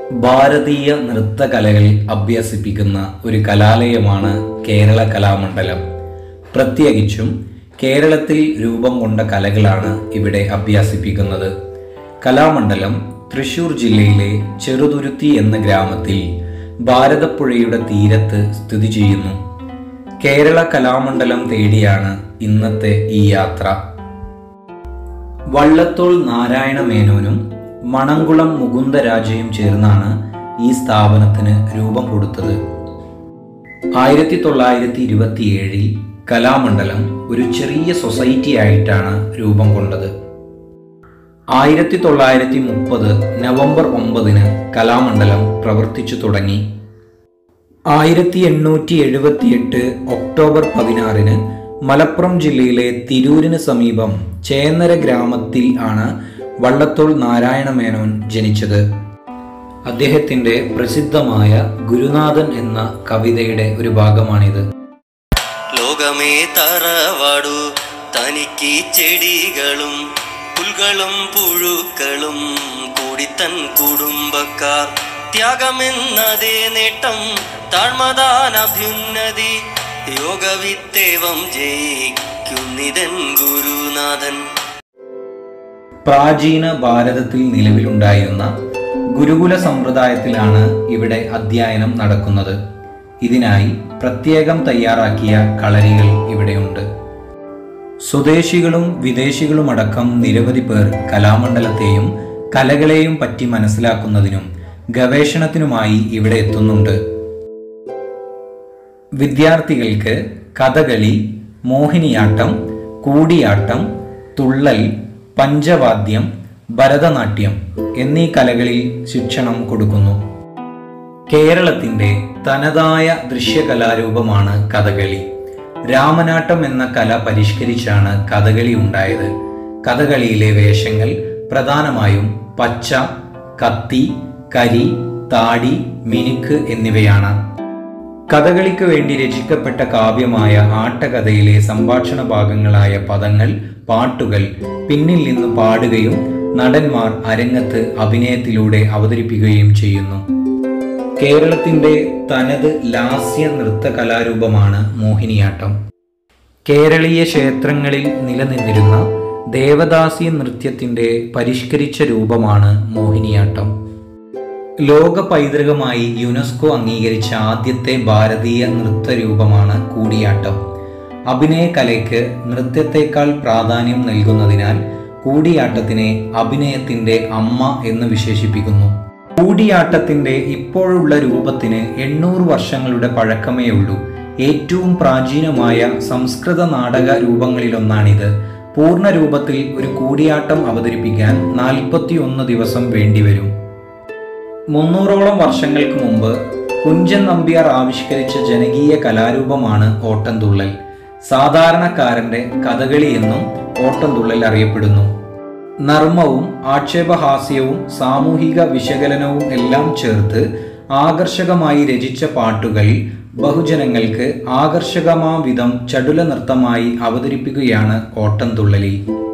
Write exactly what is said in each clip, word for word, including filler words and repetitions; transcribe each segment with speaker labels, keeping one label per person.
Speaker 1: ഭാരതീയ നൃത്തകലകൾ അഭ്യസിപ്പിക്കുന്ന ഒരു കലാലയമാണ് കേരള കലാമണ്ഡലം. പ്രത്യേകിച്ചും കേരളത്തിൽ രൂപം കൊണ്ട കലകളാണ് ഇവിടെ അഭ്യസിപ്പിക്കുന്നത്. കലാമണ്ഡലം തൃശൂർ ജില്ലയിലെ ചെറുതുരുത്തി എന്ന ഗ്രാമത്തിൽ ഭാരതപ്പുഴയുടെ തീരത്ത് സ്ഥിതി ചെയ്യുന്നു. കേരള കലാമണ്ഡലം തേടിയാണ് ഇന്നത്തെ ഈ യാത്ര. വള്ളത്തോൾ നാരായണ മേനോനും മണങ്കുളം മുകുന്ദരാജയും ചേർന്നാണ് ഈ സ്ഥാപനത്തിന് രൂപം കൊടുത്തത്. ആയിരത്തി തൊള്ളായിരത്തി ഇരുപത്തിയേഴിൽ കലാമണ്ഡലം ഒരു ചെറിയ സൊസൈറ്റി ആയിട്ടാണ് രൂപം കൊണ്ടത്. ആയിരത്തി തൊള്ളായിരത്തി മുപ്പത് നവംബർ ഒമ്പതിന് കലാമണ്ഡലം പ്രവർത്തിച്ചു തുടങ്ങി. ആയിരത്തി എണ്ണൂറ്റി എഴുപത്തിയെട്ട് ഒക്ടോബർ പതിനാറിന് മലപ്പുറം ജില്ലയിലെ തിരൂരിന് സമീപം ചേന്നര ഗ്രാമത്തിൽ ആണ് വള്ളത്തോൾ നാരായണ മേനോൻ ജനിച്ചത്. അദ്ദേഹത്തിന്റെ പ്രസിദ്ധമായ ഗുരുനാഥൻ എന്ന കവിതയുടെ ഒരു ഭാഗമാണിത്.
Speaker 2: ലോകമേ തറവാടു തനിക്ക് ചെടികളും പുൽകളും പുഴുക്കളും കൂടി തൻ കുടുംബക്കാർ ത്യാഗമെന്നതേ നേട്ടം താഴ്മതാൻ അഭ്യുന്നതി യോഗവിത്തേവം ജയിക്കുന്നിതൻ ഗുരുനാഥൻ.
Speaker 1: പ്രാചീന ഭാരതത്തിൽ നിലവിലുണ്ടായിരുന്ന ഗുരുകുല സമ്പ്രദായത്തിലാണ് ഇവിടെ അധ്യയനം നടക്കുന്നത്. ഇതിനായി പ്രത്യേകം തയ്യാറാക്കിയ കളരികൾ ഇവിടെയുണ്ട്. സ്വദേശികളും വിദേശികളുമടക്കം നിരവധി പേർ കലാമണ്ഡലത്തെയും കലകളെയും പറ്റി മനസ്സിലാക്കുന്നതിനും ഗവേഷണത്തിനുമായി ഇവിടെ എത്തുന്നുണ്ട്. വിദ്യാർത്ഥികൾക്ക് കഥകളി, മോഹിനിയാട്ടം, കൂടിയാട്ടം, തുള്ളൽ, പഞ്ചവാദ്യം, ഭരതനാട്യം എന്നീ കലകളിൽ ശിക്ഷണം കൊടുക്കുന്നു. കേരളത്തിന്റെ തനതായ ദൃശ്യകലാരൂപമാണ് കഥകളി. രാമനാട്ടം എന്ന കല പരിഷ്കരിച്ചാണ് കഥകളി ഉണ്ടായത്. കഥകളിയിലെ വേഷങ്ങൾ പ്രധാനമായും പച്ച, കത്തി, കരി, താടി, മിനുക്ക് എന്നിവയാണ്. കഥകളിക്ക് വേണ്ടി രചിക്കപ്പെട്ട കാവ്യമായ ആട്ടകഥയിലെ സംഭാഷണ ഭാഗങ്ങളായ പദങ്ങൾ, പാട്ടുകൾ പിന്നിൽ നിന്ന് പാടുകയും നടന്മാർ അരങ്ങത്ത് അഭിനയത്തിലൂടെ അവതരിപ്പിക്കുകയും ചെയ്യുന്നു. കേരളത്തിന്റെ തനത് ലാസ്യ നൃത്ത കലാരൂപമാണ് മോഹിനിയാട്ടം. കേരളീയ ക്ഷേത്രങ്ങളിൽ നിലനിന്നിരുന്ന ദേവദാസി നൃത്യത്തിന്റെ പരിഷ്കരിച്ച രൂപമാണ് മോഹിനിയാട്ടം. ലോക പൈതൃകമായി യുനെസ്കോ അംഗീകരിച്ച ആദ്യത്തെ ഭാരതീയ നൃത്തരൂപമാണ് കൂടിയാട്ടം. അഭിനയ കലയ്ക്ക് നൃത്യത്തെക്കാൾ പ്രാധാന്യം നൽകുന്നതിനാൽ കൂടിയാട്ടത്തിനെ അഭിനയത്തിന്റെ അമ്മ എന്ന് വിശേഷിപ്പിക്കുന്നു. കൂടിയാട്ടത്തിന്റെ ഇപ്പോഴുള്ള രൂപത്തിന് എണ്ണൂറ് വർഷങ്ങളുടെ പഴക്കമേ ഉള്ളൂ. ഏറ്റവും പ്രാചീനമായ സംസ്കൃത നാടക രൂപങ്ങളിലൊന്നാണിത്. പൂർണ്ണ രൂപത്തിൽ ഒരു കൂടിയാട്ടം അവതരിപ്പിക്കാൻ നാൽപ്പത്തി ഒന്ന് ദിവസം വേണ്ടിവരും. മുന്നൂറോളം വർഷങ്ങൾക്ക് മുമ്പ് കുഞ്ചൻ നമ്പ്യാർ ആവിഷ്കരിച്ച ജനകീയ കലാരൂപമാണ് ഓട്ടംതുള്ളൽ. സാധാരണക്കാരന്റെ കഥകളി എന്നും ഓട്ടംതുള്ളൽ അറിയപ്പെടുന്നു. നർമ്മവും ആക്ഷേപഹാസ്യവും സാമൂഹിക വിശകലനവും എല്ലാം ചേർത്ത് ആകർഷകമായി രചിച്ച പാട്ടുകൾ ബഹുജനങ്ങൾക്ക് ആകർഷകമാവിധം ചടുല നൃത്തമായി അവതരിപ്പിക്കുകയാണ് ഓട്ടംതുള്ളലിൽ.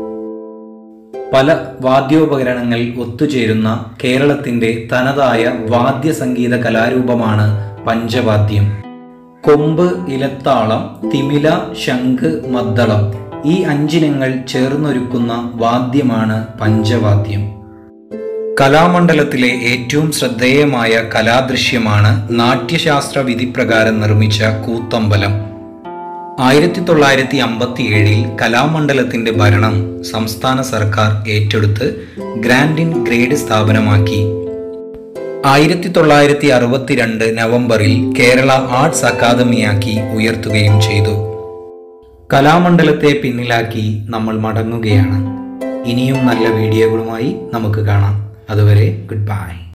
Speaker 1: പല വാദ്യോപകരണങ്ങൾ ഒത്തുചേരുന്ന കേരളത്തിന്റെ തനതായ വാദ്യ സംഗീത കലാരൂപമാണ് പഞ്ചവാദ്യം. കൊമ്പ്, ഇലത്താളം, തിമില, ശംഖ്, മദ്ദളം ഈ അഞ്ചിനങ്ങൾ ചേർന്നൊരുക്കുന്ന വാദ്യമാണ് പഞ്ചവാദ്യം. കലാമണ്ഡലത്തിലെ ഏറ്റവും ശ്രദ്ധേയമായ കലാദൃശ്യമാണ് നാട്യശാസ്ത്ര വിധിപ്രകാരം നിർമ്മിച്ച കൂത്തമ്പലം. ആയിരത്തി തൊള്ളായിരത്തി അമ്പത്തി ഏഴിൽ കലാമണ്ഡലത്തിന്റെ ഭരണം സംസ്ഥാന സർക്കാർ ഏറ്റെടുത്ത് ഗ്രാൻഡ് ഇൻ ഗ്രേഡ് സ്ഥാപനമാക്കി. ആയിരത്തി തൊള്ളായിരത്തി അറുപത്തിരണ്ട് നവംബറിൽ കേരള ആർട്സ് അക്കാദമിയാക്കി ഉയർത്തുകയും ചെയ്തു. കലാമണ്ഡലത്തെ പിന്നിലാക്കി നമ്മൾ മടങ്ങുകയാണ്. ഇനിയും നല്ല വീഡിയോകളുമായി നമുക്ക് കാണാം. അതുവരെ ഗുഡ് ബൈ.